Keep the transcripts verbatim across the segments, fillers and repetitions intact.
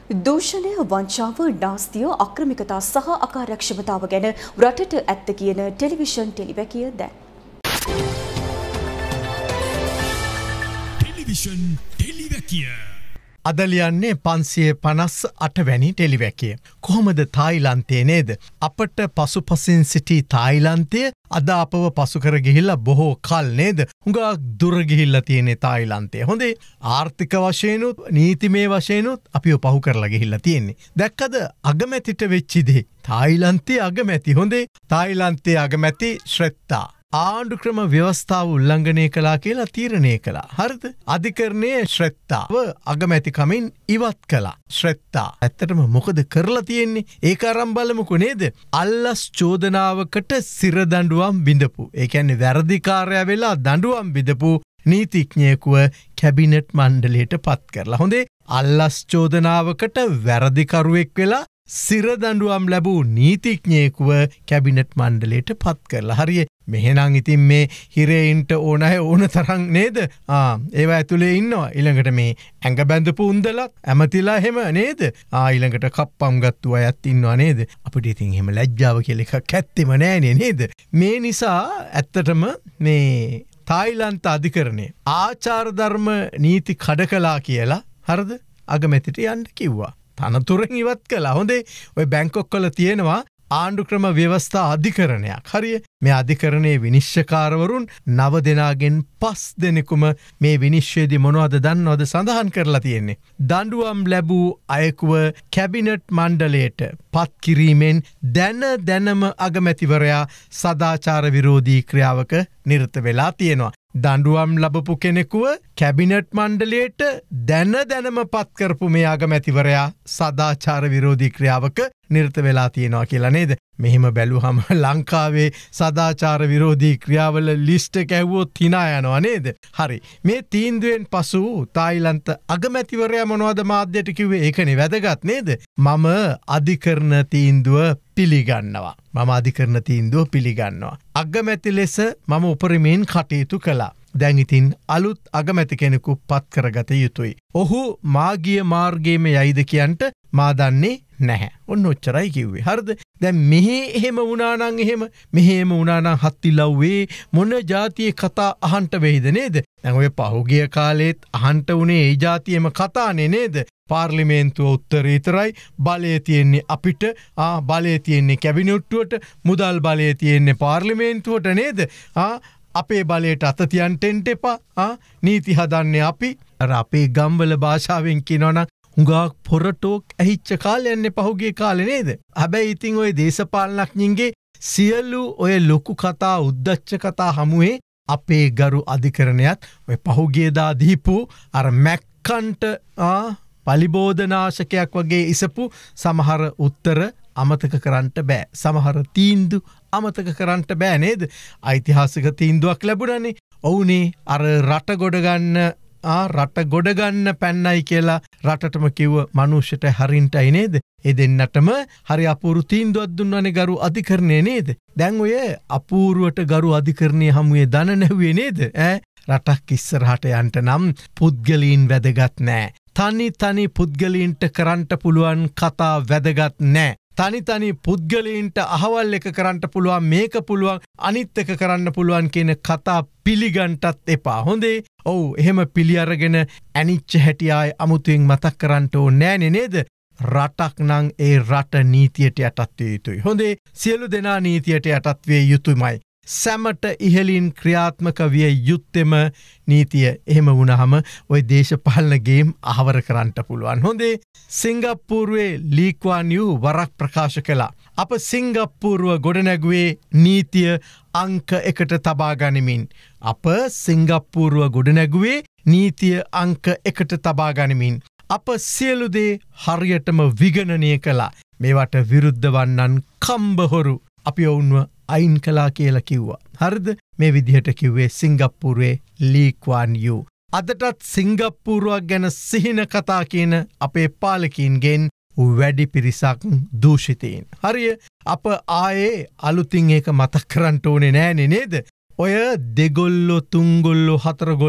දූෂණය වංචාව නාස්තිය අක්‍රමිකතා සහ අකාර්යක්ෂමතාව ගැන රටට ඇත්ත කියන ටෙලිවිෂන් ටෙලිවැකිය දැන්. ටෙලිවිෂන් ටෙලිවැකිය අද ලියන්නේ පන්සිය පනස් අට වැනි ටෙලිවැකිය. කොහොමද තායිලන්තයේ නේද? අපට පසුපසින් සිටි තායිලන්තය අද අපව පසු කර ගිහිල්ලා බොහෝ කල් නේද? හුඟක් දුර ගිහිල්ලා තියෙන්නේ තායිලන්තය. හොඳේ ආර්ථික වශයෙන්ුත් නීතිමය වශයෙන්ුත් අපිව පහු කරලා ගිහිල්ලා තියෙන්නේ. දැක්කද අගමැතිට වෙච්ච දේ? තායිලන්තයේ අගමැති හොඳේ තායිලන්තයේ අගමැති ශ්‍රෙත්තා ආණ්ඩු ක්‍රම ව්‍යවස්ථාව උල්ලංඝනය කළා කියලා තීරණය කළා. හරිද? අධිකරණයේ ශ්‍රෙත්තාව අගමැතිකමින් ඉවත් කළා. ශ්‍රෙත්තා ඇත්තටම මොකද කරලා තියෙන්නේ? ඒක අරන් බලමුකෝ නේද? අල්ලස් චෝදනාවකට සිර දඬුවම් බිඳපු. ඒ කියන්නේ වැරදිකාරයා වෙලා දඬුවම් බිඳපු නීතිඥයෙකුව කැබිනට් මණ්ඩලයට පත් කරලා. හොඳේ අල්ලස් චෝදනාවකට වැරදිකරුවෙක් වෙලා සිර දඬුවම් ලැබූ නීතිඥයෙකුව කැබිනට් මණ්ඩලයට පත් කරලා. හරිය මෙහෙනම් ඉතින් මේ හිරේයින්ට ඕන අය ඕන තරම් නේද? ආ ඒවා ඇතුලේ ඉන්නවා. ඊළඟට මේ ඇඟ බැඳපු උන්දලත් ඇමතිලා එහෙම නේද? ආ ඊළඟට කප්පම් ගත්තු අයත් ඉන්නවා නේද? අපිට ඉතින් එහෙම ලැජ්ජාව කියලා එකක් ඇත්තෙම නෑනේ නේද? මේ නිසා ඇත්තටම මේ තායිලන්ත අධිකරණය ආචාර ධර්ම නීති කඩ කළා කියලා හරිද? අගමැතිට යන්න කිව්වා. තනතුරෙන් ඉවත් කළා. හොඳේ ඔය බැංකොක් වල තියෙනවා ආණ්ඩු ක්‍රම ව්‍යවස්ථා අධිකරණයක්. හරිය මේ අධිකරණයේ විනිශ්චයකාරවරුන් නව දෙනාගෙන් පස් දෙනෙකුම මේ විනිශ්චයේදී මොනවද දන්නවද සඳහන් කරලා තියෙන්නේ? දඬුවම් ලැබූ අයෙකුව කැබිනට් මණ්ඩලයට පත් කිරීමෙන් දැන දැනම අගමැතිවරයා සදාචාර විරෝධී ක්‍රියාවක නිරත වෙලා තියෙනවා. දඬුවම් ලැබපු කෙනෙකුව කැබිනට් මණ්ඩලයට දැන දැනම පත් කරපු මේ අගමැතිවරයා සදාචාර විරෝධී ක්‍රියාවක නිරත වෙලා තියෙනවා කියලා නේද? මෙහෙම බැලුවම ලංකාවේ සදාචාර විරෝධී ක්‍රියාවල ලිස්ට් එක ඇහුවොත් hina යනවා නේද? හරි. මේ තීන්දුවෙන් පසු තායිලන්ත අගමැතිවරයා මොනවද මාධ්‍යයට කිව්වේ? ඒකනේ වැදගත් නේද? මම අධිකරණ තීන්දුව පිළිගන්නවා. මම අධිකරණ තීන්දුව පිළිගන්නවා. අගමැති ලෙස මම උපරිමයෙන් කටයුතු කළා. දැන් ඉතින් අලුත් අගමැති කෙනෙකු පත් කරගත යුතුයි. ඔහු මාගිය මාර්ගයේම යයිද කියන්ට මා දන්නේ නැහැ. ඔන්න ඔච්චරයි කිව්වේ. හරිද? දැන් මෙහි එහෙම වුණා නම් එහෙම මෙහෙම වුණා නම් හත්තිලව්වේ මොන જાතියේ කතා අහන්න වෙයිද නේද? දැන් ඔය පහුගිය කාලෙත් අහන්න උනේ ඒ જાතියේම කතානේ නේද? පාර්ලිමේන්තුව උත්තරීතරයි බලය තියෙන්නේ අපිට ආ බලය තියෙන්නේ කැබිනට්ටුවට මුදල් බලය තියෙන්නේ පාර්ලිමේන්තුවට නේද? ආ අපේ බලයට අත තියන්න දෙන්න එපා. ආ නීති හදන්නේ අපි. අර අපේ ගම්වල භාෂාවෙන් කියනවනම් හුඟක් පොරටෝක් ඇහිච්ච කාලයන්නේ පහුගිය කාලේ නේද? හැබැයි ඉතින් ඔය දේශපාලනඥයින්ගේ සියලු ඔය ලොකු කතා උද්දච්ච කතා හමුවේ අපේ ගරු අධිකරණයත් ඔය පහුගියදා දීපු අර මැක්කන්ට ආ පලිබෝධනාශකයක් වගේ ඉසපු සමහර උත්තර අමතක කරන්නට බෑ. සමහර තීන්දු අමතක කරන්නට බෑ නේද? ඓතිහාසික තීන්දුවක් ලැබුණානේ. ඔවුනේ අර රට ගොඩ ගන්න ආ රට ගොඩ ගන්න පැන්නයි කියලා රටටම කිව්ව මනුෂ්‍යට හරින්ටයි නේද? ඒ දෙන්නටම හරි අපූර්ව තීන්දුවක් දුන්නානේ ගරු අධිකරණය නේද? දැන් ඔය අපූර්වට ගරු අධිකරණයේ හමුවේ දන නැහුවේ නේද? ඈ රටක් ඉස්සරහට යන්න නම් පුද්ගලයන් වැදගත් නෑ. තනි තනි පුද්ගලයන්ට කරන්න පුළුවන් කතා වැදගත් නෑ. තනි තනි පුද්ගලයන්ට අහවල් එක කරන්න පුළුවන් මේක පුළුවන් අනිත් එක කරන්න පුළුවන් කියන කතා පිළිගන්නටත් එපා. හොඳේ. ඔව් එහෙම පිළි අරගෙන ඇනිච්ච හැටි ආයේ අමුතුවෙන් මතක් කරන්න ඕනේ නෑනේ නේද? රටක් නම් ඒ රට නීතියට යටත් විය යුතුයි. හොඳේ. සියලු දෙනා නීතියට යටත් විය යුතුයමයි. සැමට ඉහලින් ක්‍රියාත්මක විය යුත්තේම නීතිය. එහෙම වුණාම ওই දේශපාලන ගේම් අහවර කරන්න පුළුවන්. හොඳේ. සිංගප්පූරුවේ ලී ක්වාන් යූ වරක් ප්‍රකාශ කළා. අප සිංගප්පූරුව ගොඩනැගුවේ නීතිය අංක එකට තබා ගනිමින්. අප සිංගප්පූරුව ගොඩනැගුවේ නීතිය අංක එකට තබා ගනිමින්. අප සියලු දේ හරියටම විගණනය කළා. මේවට විරුද්ධ වන්නන් කම්බහොරු අපි ඔවුන්ව අයින් කළා කියලා කිව්වා. හරිද? මේ විදිහට කිව්වේ සිංගප්පූරුවේ ලී ක්වාන් යූ. අදටත් සිංගප්පූරුවක් ගැන සිහින කතා කියන අපේ පාලකීන්ගෙන් වැඩි පිරිසක් දූෂිතයින්. හරිය? අප ආයේ අලුතින් ඒක මතක් කරන්න ඕනේ නෑනේ නේද? ඔය දෙගොල්ලෝ තුන්ගොල්ලෝ හතරගොල්ලෝ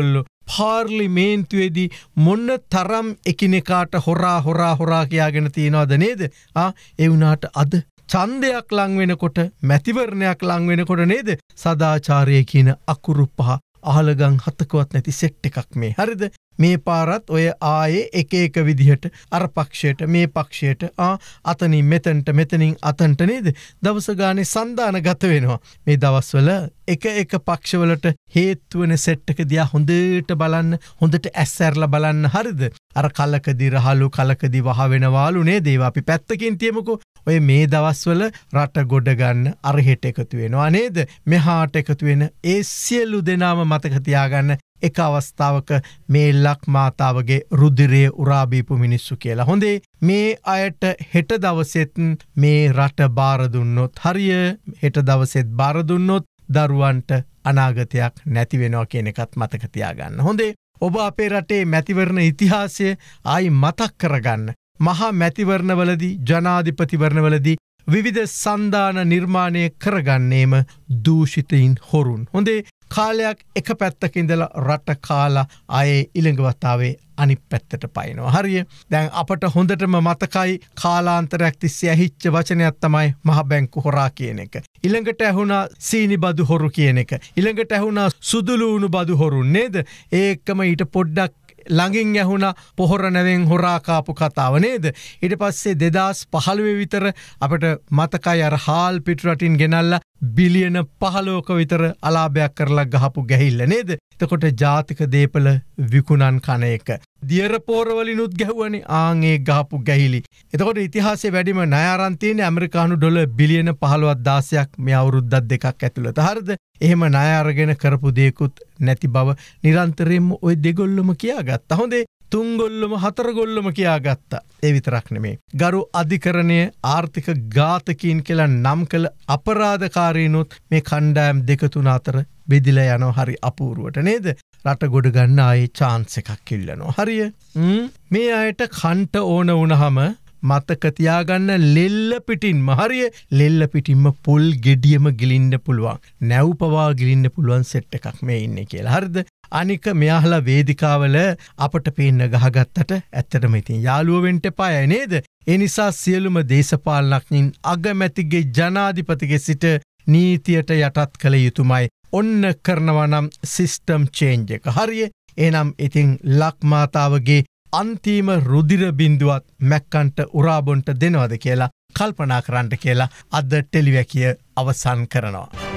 පාර්ලිමේන්තුවේදී මොන්න තරම් එකිනෙකාට හොරා හොරා හොරා කියාගෙන තියෙනවද නේද? ආ ඒ වුණාට අද ඡන්දයක් ලං වෙනකොට මැතිවරණයක් ලං වෙනකොට නේද සදාචාරය කියන අකුරු පහ අහලගම් හතකවත් නැති සෙට් එකක් මේ. හරිද? මේ පාරත් ඔය ආයේ එක එක විදිහට අර පක්ෂයට මේ පක්ෂයට ආ අතනින් මෙතනට මෙතනින් අතන්ට නේද දවස ගානේ සන්දාන ගත වෙනවා. මේ දවස්වල එක එක පක්ෂවලට හේතු වෙන සෙට් එක දිහා හොඳට බලන්න, හොඳට ඇස්සැරලා බලන්න. හරිද? අර කලකදී රහලු කලකදී වහ වෙනවාලු නේද? ඒවා අපි පැත්තකින් තියමුකෝ. ඔය මේ දවස්වල රට ගොඩ ගන්න අර හෙට එකතු වෙනවා නේද? මෙහාට එකතු වෙන ඒ සියලු දෙනාම මතක තියාගන්න එක අවස්ථාවක මේ ලක් මාතාවගේ රුධිරය උරා බීපු මිනිස්සු කියලා. හොඳේ මේ අයට හෙට දවසෙත් මේ රට බාර දුන්නොත් හරිය හෙට දවසෙත් බාර දුන්නොත් දරුවන්ට අනාගතයක් නැති වෙනවා කියන එකත් මතක තියාගන්න. හොඳේ ඔබ අපේ රටේ මැතිවරණ ඉතිහාසය ආයි මතක් කරගන්න. මහා මැතිවරණවලදී ජනාධිපතිවරණවලදී විවිධ සන්දාන නිර්මාණය කරගන්නේම දූෂිතයින් හොරුන්. හොඳේ කාලයක් එක පැත්තක ඉඳලා රට කාලා ආයේ ඊළඟ වතාවේ අනිත් පැත්තට පයින්නවා. හරිය? දැන් අපට හොඳටම මතකයි කාලාන්තරයක් තිස්සේ ඇහිච්ච වචනයක් තමයි මහ බැංකු හොරා කියන එක. ඊළඟට ඇහුණා සීනි බදු හොරු කියන එක. ඊළඟට ඇහුණා සුදුලූණු බදු හොරුන් නේද? ඒකම ඊට පොඩ්ඩක් ළඟින් ඇහුණා පොහොර නැවෙන් හොරා කාපු කතාව නේද? ඊට පස්සේ දෙදාස් පහළොව විතර අපිට මතකයි අර හාල් පිටු රටින් ගෙනල්ලා බිලියන පහළොවක විතර අලාභයක් කරලා ගහපු ගැහිල්ල නේද? එතකොට ජාතික දේපල විකුණන් කන එක. දියර පෝරවලිනුත් ගැහුවනේ ආන් ඒ ගහපු ගැහිලි. එතකොට ඉතිහාසයේ වැඩිම ණය අරන් තියෙන ඇමරිකානු ඩොලර් බිලියන පහළොව දහසක් මේ අවුරුද්දක් දෙකක් ඇතුළත. හරිද? එහෙම ණය අරගෙන කරපු දේකුත් නැති බව නිරන්තරයෙන්ම ওই දෙගොල්ලම කියාගත්තා. හොඳේ තුන්ගොල්ලම හතරගොල්ලම කියාගත්තා. ඒ විතරක් නෙමේ. ගරු අධිකරණය ආර්ථික ඝාතකීන් කියලා නම් කළ අපරාධකාරීනුත් මේ කණ්ඩායම් දෙක තුන අතර බෙදිලා යනවා හරි අපූර්වට නේද? රට ගොඩ ගන්න ආයේ chance එකක් ඉල්ලනවා. හරිය? මේ අයට කන්ට ඕන වුණාම මතක තියාගන්න ලෙල්ල පිටින්ම හරිය ලෙල්ල පිටින්ම පොල් ගෙඩියම ගිලින්න පුළුවන්. නැව් පවා ගිලින්න පුළුවන් සෙට් එකක් මේ ඉන්නේ කියලා. හරිද? අනික මෙයාලා වේදිකාවල අපට පේන්න ගහගත්තට ඇත්තටම ඉතින් යාළුවෝ වෙන්න එපායි නේද? ඒ නිසා සියලුම දේශපාලනඥයින් අගමැතිගේ ජනාධිපතිගේ සිට නීතියට යටත් කළ යුතුමයි. ඔන්න කරනවා නම් සිස්ටම් චේන්ජ් එක. හරිය? එහෙනම් ඉතින් ලක් මාතාවගේ අන්තිම රුධිර බිඳුවත් මැක්කන්ට උරාබොන්ට දෙනවද කියලා කල්පනා කරන්න කියලා අද ටෙලිවැකිය අවසන් කරනවා.